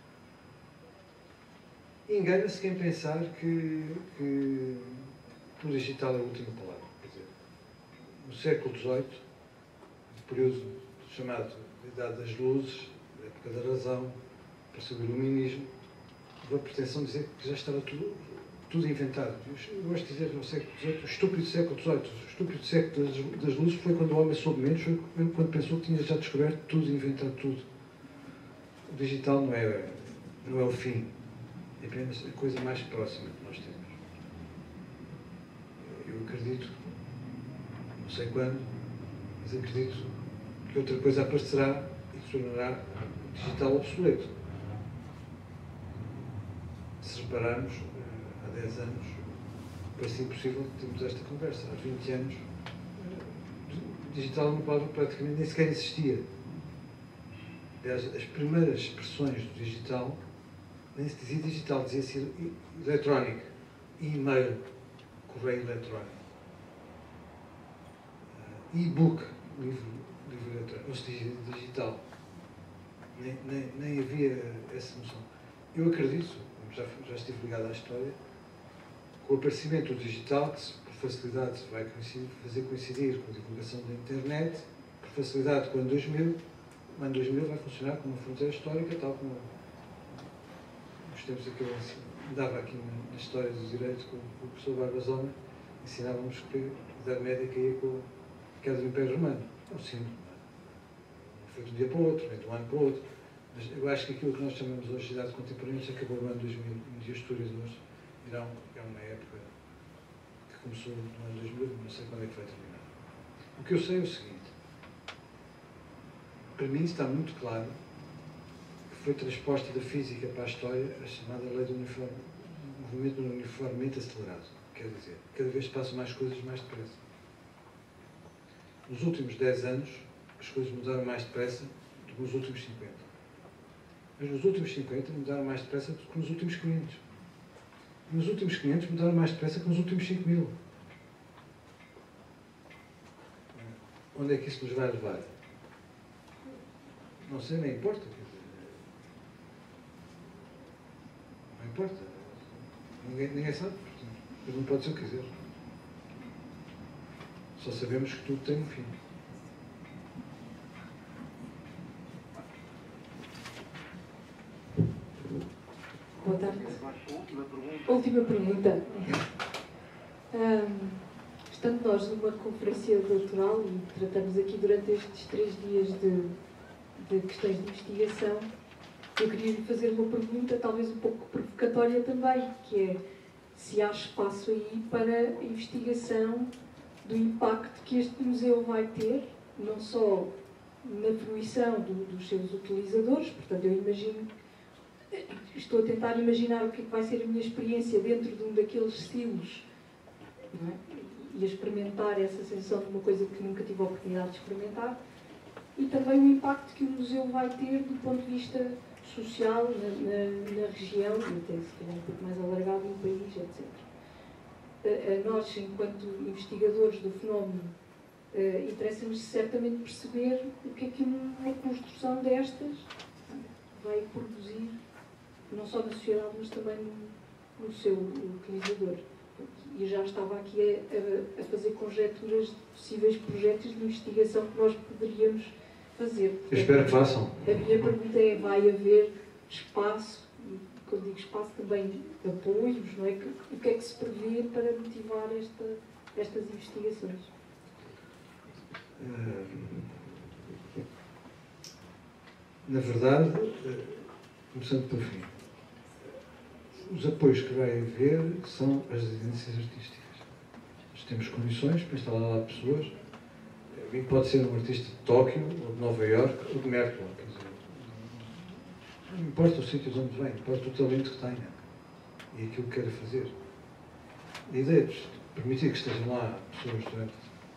Engana-se quem pensar que o digital é a última palavra. Quer dizer, no século XVIII, no período chamado Idade das Luzes, da época da razão, apareceu o iluminismo, houve a pretensão de dizer que já estava tudo inventado. Eu gosto de dizer que no século XVIII, o estúpido século XVIII, o estúpido século das luzes foi quando o homem soube menos, foi quando pensou que tinha já descoberto tudo, inventado tudo. O digital não é o fim, é apenas a coisa mais próxima que nós temos. Eu acredito, não sei quando, mas acredito que outra coisa aparecerá e que tornará o digital obsoleto. Se repararmos, há 10 anos, parecia impossível termos esta conversa. Há 20 anos, o digital é uma palavra que praticamente nem sequer existia. Aliás, as primeiras expressões do digital, nem se dizia digital, dizia-se eletrónico, e-mail, correio eletrónico, e-book, livro eletrónico, não se dizia digital. Nem havia essa noção. Eu acredito, já estive ligado à história, com o aparecimento do digital, que por facilidade vai fazer coincidir com a divulgação da internet, por facilidade com o ano 2000, o ano 2000 vai funcionar como uma fronteira histórica, tal como nos tempos em que eu andava aqui na História do Direito com o professor Barbazona, ensinávamos que a Idade Média caía com a queda do Império Romano. É um símbolo. Não foi de um dia para o outro, nem de um ano para o outro. Mas eu acho que aquilo que nós chamamos hoje de Idade Contemporânea já acabou no ano 2000, e os historiadores dirão que é uma época que começou no ano 2000, não sei quando é que vai terminar. O que eu sei é o seguinte: para mim está muito claro que foi transposta da física para a história a chamada lei do movimento uniformemente acelerado. Quer dizer, cada vez passam mais coisas mais depressa. Nos últimos 10 anos, as coisas mudaram mais depressa do que nos últimos 50. Mas nos últimos 50 mudaram mais depressa do que nos últimos 500. E nos últimos 500 mudaram mais depressa que nos últimos 5.000. Onde é que isso nos vai levar? Não sei, nem importa. Quer dizer, não importa. Ninguém sabe. Portanto, cada um pode ser o que quiser. Só sabemos que tudo tem um fim. Boa tarde. Última pergunta. Estando nós numa conferência doutoral e tratamos aqui durante estes 3 dias de questões de investigação, eu queria lhe fazer uma pergunta, talvez um pouco provocatória também, que é se há espaço aí para a investigação do impacto que este museu vai ter, não só na fruição dos seus utilizadores, portanto, eu imagino, estou a tentar imaginar o que é que vai ser a minha experiência dentro de um daqueles silos, não é? E a experimentar essa sensação de uma coisa que nunca tive a oportunidade de experimentar, e também o impacto que o museu vai ter do ponto de vista social na região, e até se calhar um pouco mais alargado no país, etc. A nós, enquanto investigadores do fenómeno, interessa-nos certamente perceber o que é que uma construção destas vai produzir, não só na sociedade, mas também no seu utilizador. E já estava aqui a fazer conjecturas de possíveis projetos de investigação que nós poderíamos fazer. Eu espero que façam. A minha pergunta é, vai haver espaço, e quando digo espaço também de apoios, não é? O que é que se prevê para motivar estas investigações? Na verdade, começando pelo fim, os apoios que vai haver são as residências artísticas. Nós temos condições para instalar lá pessoas. Pode ser um artista de Tóquio, ou de Nova Iorque, ou de Merkel. Quer dizer, não importa o sítio de onde vem, importa o talento que tenha e aquilo que queira fazer. A ideia de permitir que estejam lá pessoas durante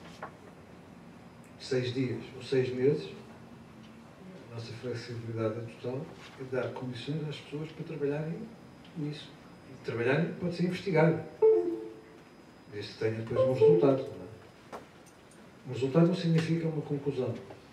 6 dias ou 6 meses, a nossa flexibilidade é total, é dar condições às pessoas para trabalharem nisso. E trabalharem pode ser investigar. desde que tenha depois um resultado. Não é? Um resultado não significa uma conclusão.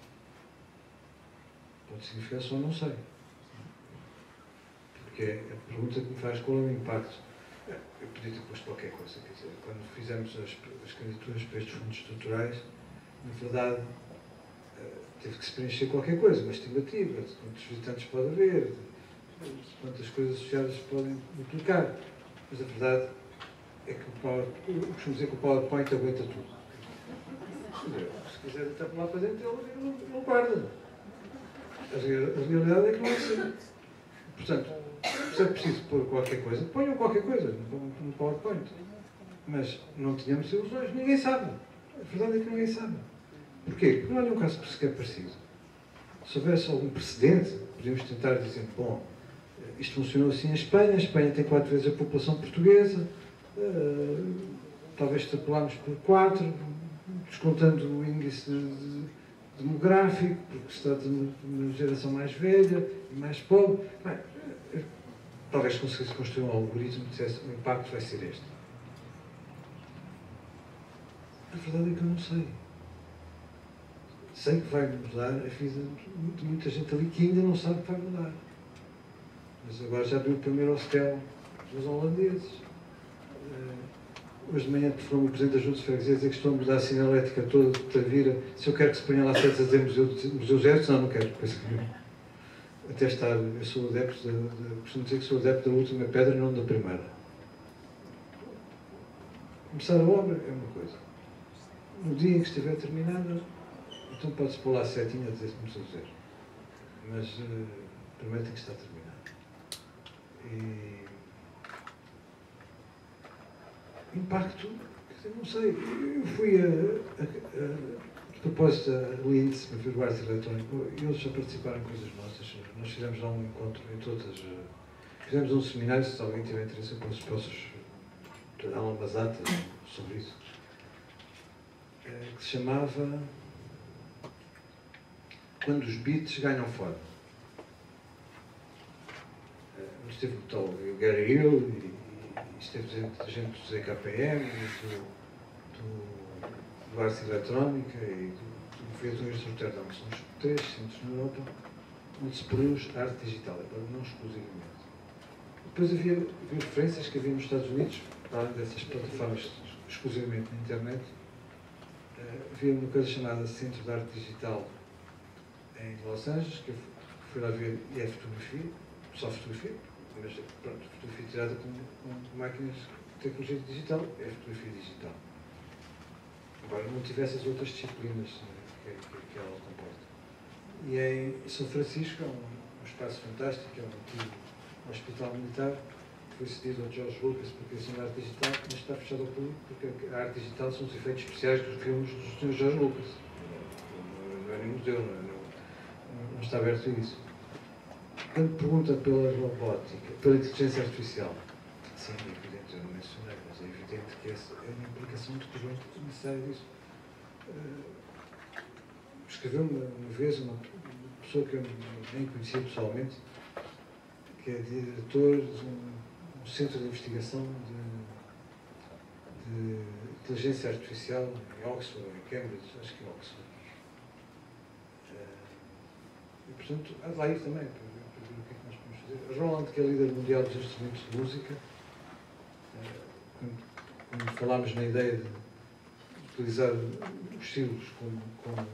Pode significar só não sei. Porque é a pergunta que me faz qual é o impacto. Eu podia ter posto qualquer coisa, quer dizer, quando fizemos as candidaturas para estes fundos estruturais, na verdade, teve que se preencher qualquer coisa, uma estimativa de quantos visitantes pode haver, de quantas coisas associadas podem implicar. Mas a verdade é que eu costumo dizer que o PowerPoint aguenta tudo. Se quiser até lá para dentro, ele não guarda. A realidade é que não é assim. Portanto, se é preciso pôr qualquer coisa, ponham qualquer coisa no PowerPoint. Mas não tínhamos ilusões, ninguém sabe. A verdade é que ninguém sabe. Porquê? Porque não há nenhum caso sequer parecido. Se houvesse algum precedente, podíamos tentar dizer, bom, isto funcionou assim em Espanha, a Espanha tem 4 vezes a população portuguesa, talvez extrapolarmos por 4, descontando o índice demográfico, porque se trata de uma geração mais velha e mais pobre. Bem, talvez conseguisse construir um algoritmo que dissesse o impacto vai ser este. A verdade é que eu não sei. Sei que vai mudar a vida de muita gente ali que ainda não sabe que vai mudar. Mas agora já abriu o primeiro hostel dos holandeses. Hoje de manhã telefonou-me o Presidente da Junta de Freguesia a dizer que estão a mudar a sinalética toda de Tavira. Se eu quero que se ponha lá certos a dizer Museu Zero, não quero. Até estar, eu sou adepto, costumo dizer que sou adepto da última pedra e não da primeira. Começar a obra é uma coisa. No dia em que estiver terminada, então pode-se pôr lá a setinha a dizer que Museu Zero. Mas primeiro tem que estar terminado. E impacto, não sei, eu fui de propósito a Linz para ver o arte eletrónico, e eles já participaram em coisas nossas. Nós fizemos lá um encontro em todas, fizemos um seminário, se alguém tiver interesse eu posso dar umas datas sobre isso, que se chamava Quando os Beats Ganham Forma. Esteve o tal Gary Hill e esteve gente do ZKPM, do Arte Eletrónica e do Movimento de Roterdão, que são os 3 centros na Europa onde se produz arte digital, agora não exclusivamente. Depois havia referências que havia nos Estados Unidos, para além dessas plataformas exclusivamente na internet, havia uma coisa chamada Centro de Arte Digital em Los Angeles, que eu fui lá ver, e é fotografia, só fotografia, mas pronto, fotografia tirada com máquinas de tecnologia digital, é fotografia digital. Embora não tivesse as outras disciplinas que ela comporta. E em São Francisco é um espaço fantástico, é um antigo hospital militar, que foi cedido ao George Lucas para a criação da arte digital, mas está fechado ao público porque a arte digital são os efeitos especiais dos filmes do Sr. George Lucas. Não é nem museu, não está aberto a isso. Quando pergunta pela robótica, pela inteligência artificial, sim, é evidente, eu não mencionei, mas é evidente que essa é uma implicação totalmente necessária disso. Escreveu-me uma vez uma pessoa que eu nem conhecia pessoalmente, que é diretor de um centro de investigação de inteligência artificial em Oxford, em Cambridge, acho que é Oxford. E, portanto, há de lá ir também, para ver o que é que nós podemos fazer. A Roland, que é líder mundial dos instrumentos de música, quando falámos na ideia de utilizar os estilos como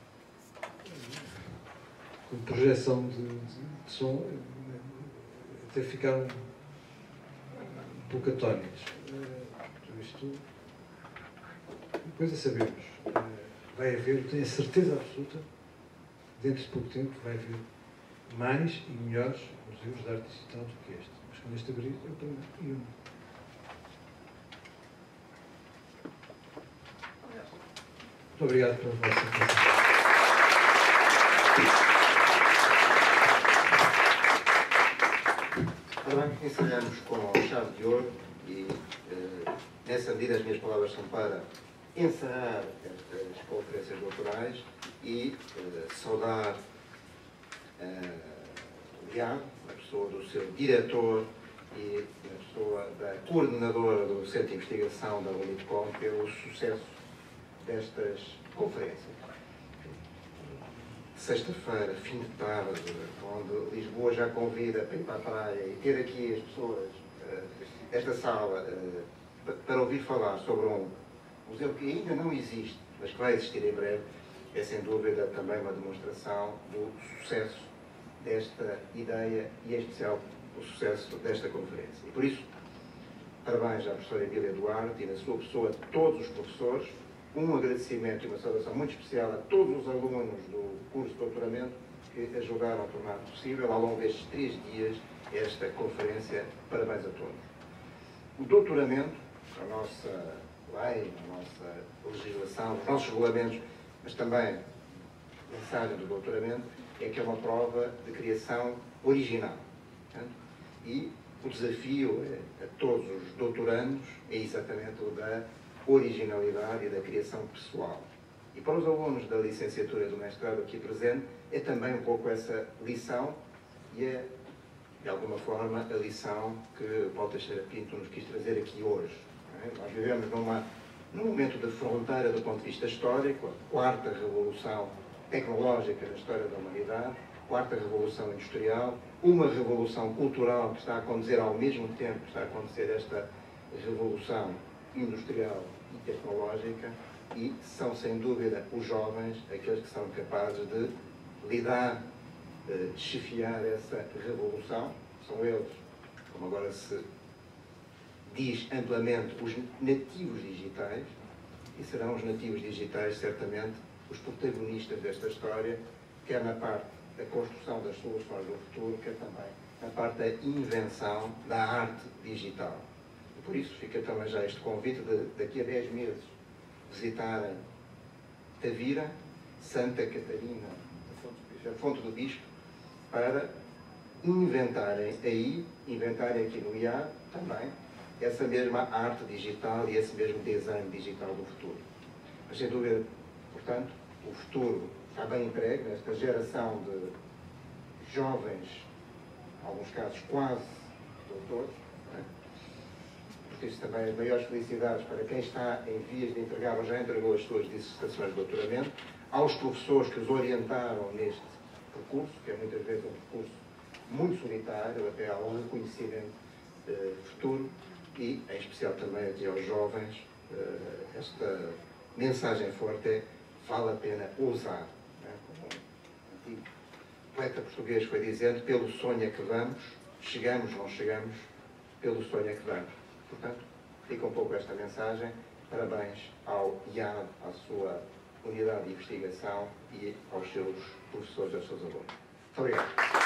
projeção de som, até ficaram um pouco atónitos. Isto, depois a sabemos. Vai haver, eu tenho a certeza absoluta, dentro de pouco tempo, vai haver mais e melhores museus de arte digital do que este. Mas quando este abrir, eu tenho um. Muito obrigado pela vossa atenção. Ora bem, ensaiamos com chave de ouro e, nessa medida, as minhas palavras são para encerrar estas conferências doutorais e saudar o Iago, a pessoa do seu diretor e na pessoa da coordenadora do Centro de Investigação da Unipcom pelo sucesso destas conferências. Sexta-feira, fim de tarde, onde Lisboa já convida para ir para a praia e ter aqui as pessoas, esta sala, para ouvir falar sobre um museu que ainda não existe, mas que vai existir em breve, é sem dúvida também uma demonstração do sucesso desta ideia e, em especial, o sucesso desta conferência. E por isso, parabéns à professora Emília Duarte e, na sua pessoa, a todos os professores, um agradecimento e uma saudação muito especial a todos os alunos do curso de doutoramento que ajudaram a tornar possível, ao longo destes 3 dias, esta conferência. Parabéns a todos. O doutoramento, a nossa lei, a nossa legislação, os nossos regulamentos, mas também a mensagem do doutoramento, é que é uma prova de criação original. Portanto, e o desafio a todos os doutorandos é exatamente o da originalidade e da criação pessoal. E para os alunos da licenciatura e do mestrado aqui presente, é também um pouco essa lição e é, de alguma forma, a lição que Paulo Teixeira Pinto nos quis trazer aqui hoje. Nós vivemos num momento de fronteira do ponto de vista histórico, a quarta revolução tecnológica na história da humanidade, quarta revolução industrial, uma revolução cultural que está a acontecer ao mesmo tempo que está a acontecer esta revolução industrial e tecnológica, e são sem dúvida os jovens aqueles que são capazes de lidar, chefiar essa revolução. São eles, como agora se diz amplamente, os nativos digitais, e serão os nativos digitais certamente os protagonistas desta história, quer na parte da construção das soluções do futuro, quer também na parte da invenção da arte digital. E por isso fica também já este convite de, daqui a 10 meses, visitarem Tavira, Santa Catarina, a Fonte do Bispo, para inventarem aqui no IAD também, essa mesma arte digital e esse mesmo design digital do futuro. Mas, sem dúvida, portanto, o futuro está bem empregue nesta geração de jovens, em alguns casos quase doutores, não é? Porque isso também é as maiores felicidades para quem está em vias de entregar ou já entregou as suas dissertações de doutoramento, aos professores que os orientaram neste percurso, que é muitas vezes um percurso muito solitário, até ao reconhecimento futuro, e, em especial também aqui aos jovens, esta mensagem forte é: vale a pena ousar. Né? Como um antigo poeta português foi dizendo: pelo sonho é que vamos, chegamos, não chegamos, pelo sonho é que vamos. Portanto, fica um pouco esta mensagem. Parabéns ao IAD, à sua unidade de investigação e aos seus professores e aos seus alunos. Muito obrigado.